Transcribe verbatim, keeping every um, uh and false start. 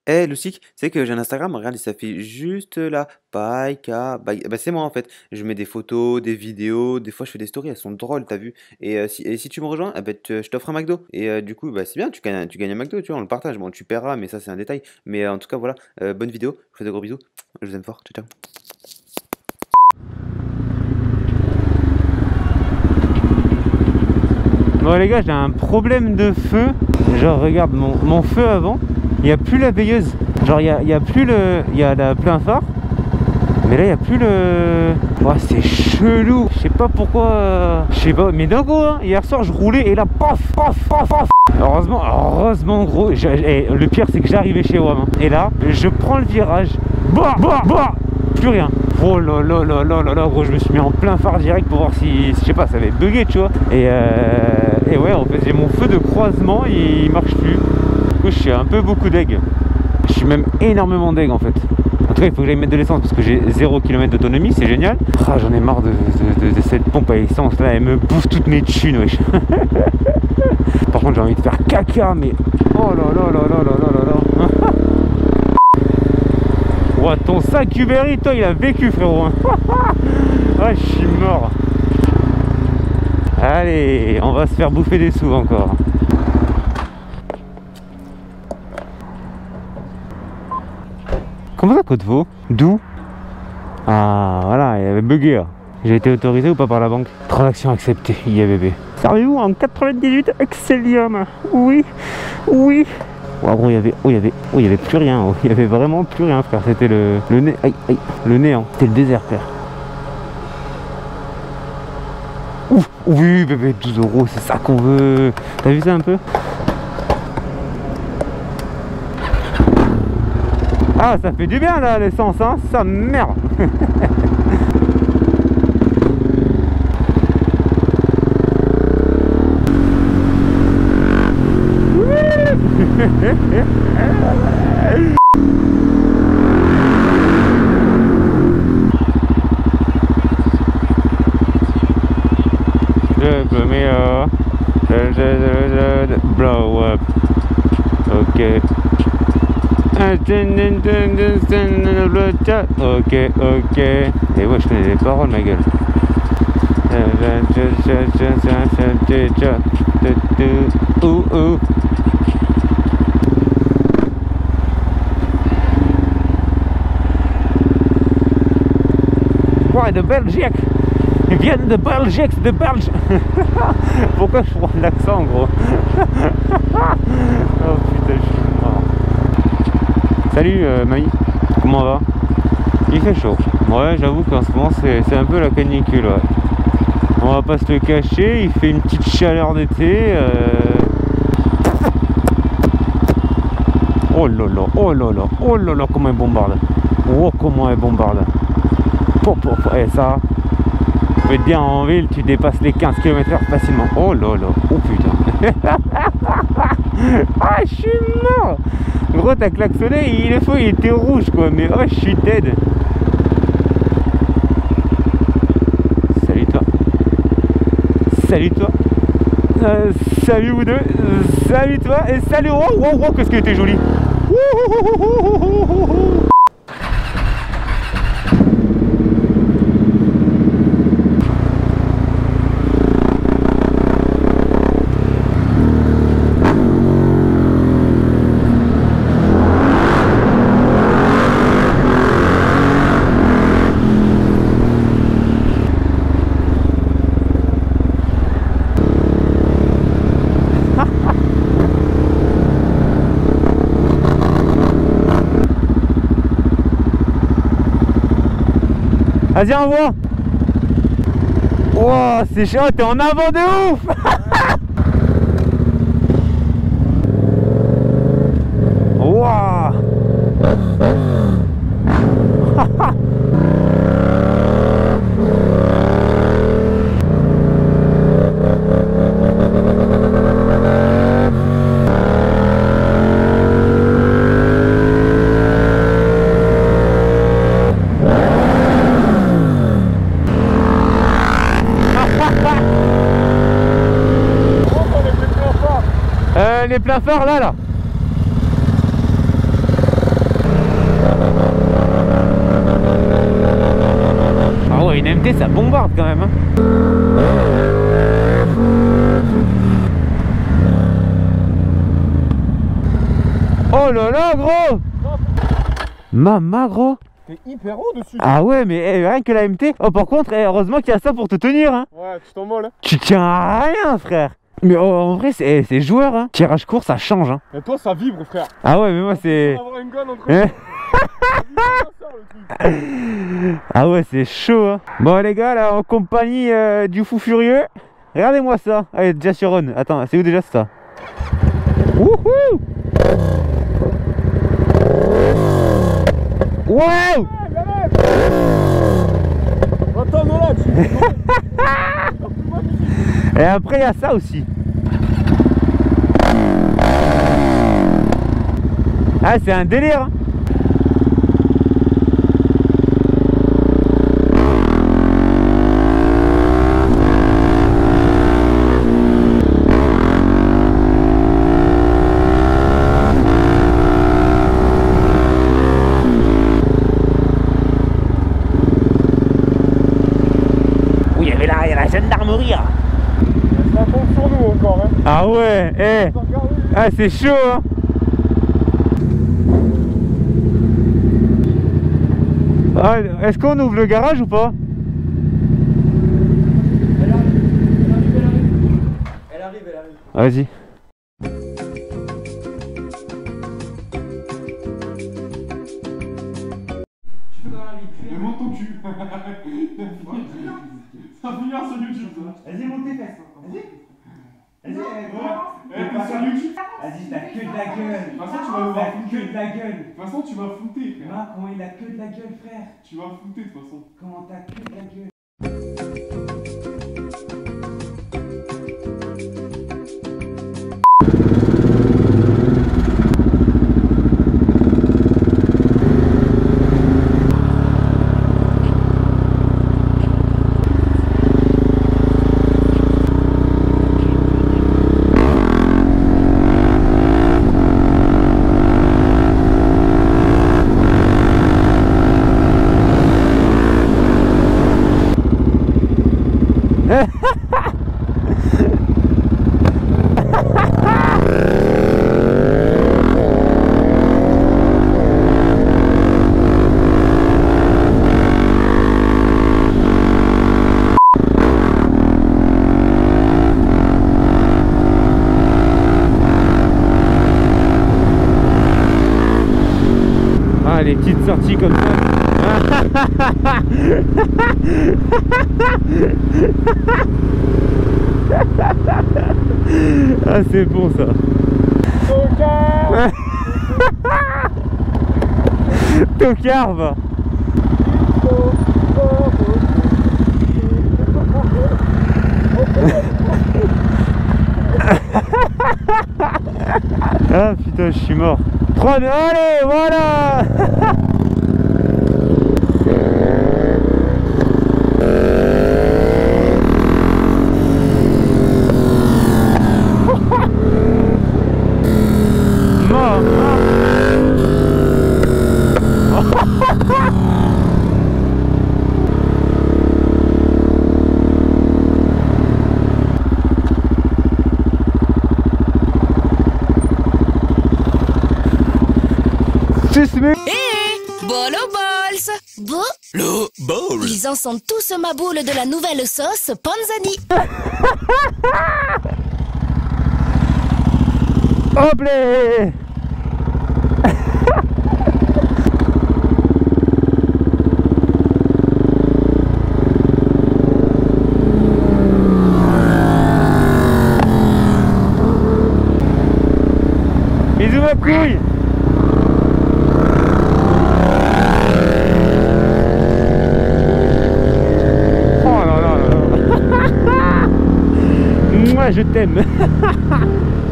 Eh, Lucic, tu sais que j'ai un Instagram, regarde, il s'affiche juste là. Paika, by- bah, c'est moi en fait. Je mets des photos, des vidéos, des fois je fais des stories, elles sont drôles, t'as vu. Et, euh, si, et si tu me rejoins, eh ben, tu- je t'offre un McDo. Et euh, du coup, bah, c'est bien, tu gagnes, tu gagnes un McDo, tu vois, on le partage. Bon, tu paieras, mais ça c'est un détail. Mais euh, en tout cas, voilà, euh, bonne vidéo, je vous fais de gros bisous. Je vous aime fort, ciao, ciao. Bon les gars, j'ai un problème de feu. Genre regarde mon, mon feu avant, il n'y a plus la veilleuse. Genre il n'y a, il y a plus le. Il y a la plein phare. Mais là il n'y a plus le. Oh, c'est chelou. Je sais pas pourquoi. euh, Je sais pas. Mais d'un coup hein, hier soir je roulais et là paf paf paf paf. Heureusement, heureusement gros. je- et le pire c'est que j'arrivais chez WAM. Hein. Et là, je prends le virage. Bah bah bah. Plus rien. Oh là là là là là là gros, je me suis mis en plein phare direct pour voir si, si je sais pas, ça avait bugué tu vois. Et, euh, et ouais en fait j'ai mon feu de croisement, il, il marche plus. Du coup je suis un peu beaucoup deg. Je suis même énormément deg en fait. En tout cas il faut que j'aille mettre de l'essence parce que j'ai zéro kilomètre d'autonomie, c'est génial. Ah, j'en ai marre de, de, de, de cette pompe à essence là, elle me bouffe toutes mes thunes wesh. Par contre j'ai envie de faire caca mais oh là là là là là là là là. Oh, ton sac Uber Eats, toi il a vécu frérot. Ah, je suis mort. Allez, on va se faire bouffer des sous encore. Comment ça Côte-Vaux? D'où? Ah voilà, il avait bugué là. J'ai été autorisé ou pas par la banque? Transaction acceptée, yeah bébé. Servez-vous en quatre-vingt-dix-huit Excellium? Oui, oui. Oh gros, il y avait, oh il y avait, oh il y avait plus rien, oh. Il y avait vraiment plus rien frère, c'était le, le nez, aïe, aïe, le néant, c'était le désert frère. Ouf, oui bébé, douze euros, c'est ça qu'on veut. T'as vu ça un peu? Ah ça fait du bien là l'essence hein, ça merde. Je peux meilleur. Je, je, je, je, blow up. Ok. Ok, ok. Et ouais, je connais les paroles, ma gueule. Ouh, ouh. Ouais, de Belgique. Ils viennent de Belgique, de Belge. Pourquoi je prends l'accent, gros? Oh putain, je suis mort. Salut, euh, Maï. Comment on va? Il fait chaud. Ouais, j'avoue qu'en ce moment, c'est un peu la canicule, ouais. On va pas se le cacher, il fait une petite chaleur d'été. Euh... Oh là là, oh là là, oh là là, comment elle bombarde. Oh, comment elle bombarde. Pop, pop, et ça... Je peux te dire en ville tu dépasses les quinze kilomètres heure facilement. Oh là là, oh putain. Ah je suis mort. Gros t'as klaxonné, il est faux, il était rouge quoi, mais oh je suis dead. Salut toi. Salut toi. Euh, salut vous deux. Euh, salut toi et salut. Oh wow wow, qu'est-ce que était joli. Vas-y, envoie. Wow, c'est chaud, t'es en avant de ouf. Wow. Euh, les pleins phares là là. l'été ça bombarde quand même hein. Oh là là gros. Mama gros. T'es hyper haut dessus. Ah ouais mais eh, rien que la M T. Oh par contre eh, heureusement qu'il y a ça pour te tenir hein. Ouais tu t'envoles hein. Tu tiens à rien frère. Mais oh, en vrai c'est eh, joueur hein. Tirage court ça change hein. Et toi ça vibre frère. Ah ouais mais moi c'est... Avoir une gonne entre Eh nous. ah ouais c'est chaud hein. Bon les gars là en compagnie euh, du fou furieux. Regardez-moi ça. Allez déjà sur on. Attends c'est où déjà ça? Wouhou. Wow. Attends non là tu... Et après il y a ça aussi. Ah c'est un délire hein. Oui il y avait là, il y a la gendarmerie là. Ça tombe sur nous encore hein. Ah ouais, eh. Ah c'est chaud hein. Ah, est-ce qu'on ouvre le garage ou pas? Elle arrive, elle arrive, elle arrive. Elle arrive, elle arrive. Vas-y. Tu fais dans la vie. Mais monte ton cul. Ça va finir sur YouTube ça. Vas-y monte tes fesses. Vas-y. Vas-y, Eh t'es sur YouTube. vas-y, t'as que de la gueule. De toute façon tu vas me faire flouter. que de la gueule. De toute façon tu vas flouter frère. Marc, comment il a que de la gueule, frère? Tu vas flouter de toute façon. Comment t'as que de la gueule? Ah, les petites sorties comme ça. Ah, c'est bon ça. Tocard. Tocard va. Ah putain, je suis mort. trois, deux, allez, voilà. Mort, mort. Hé, bol aux balls. Bon, Le ball. ils en sont tous ma boule de la nouvelle sauce Panzani. Hop là. Bisous ma couille. Oh là là là là. Moi je t'aime.